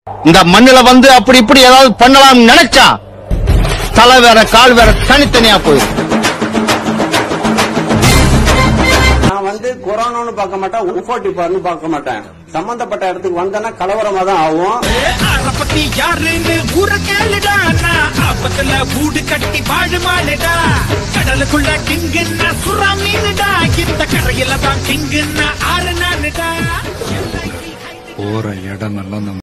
இந்த மண்ணுல வந்து அப்படி இப்படி ஏதாவது பண்ணலாம் நினைச்சா தலை வேற கால் வேற தனித்தனியா போயிடும். நான் வந்து கொரோனான்னு பார்க்க மாட்டேன், உஃபோட்டிப்பார்னு பார்க்க மாட்டேன். சம்பந்தப்பட்ட இடத்துக்கு வந்தனா கலவரமா தான் ஆகும். பத்தி யாருன்னு ஊர கேளுடா, ஆபத்துல கூடு கட்டி வாழுமாளுடா. கடலுக்குள்ள கிங்குன்னா சுறா மீனுடா, இந்த கரையில தான் கிங்குன்னா ஆறு நாளுடா. போற இடம் எல்லாம்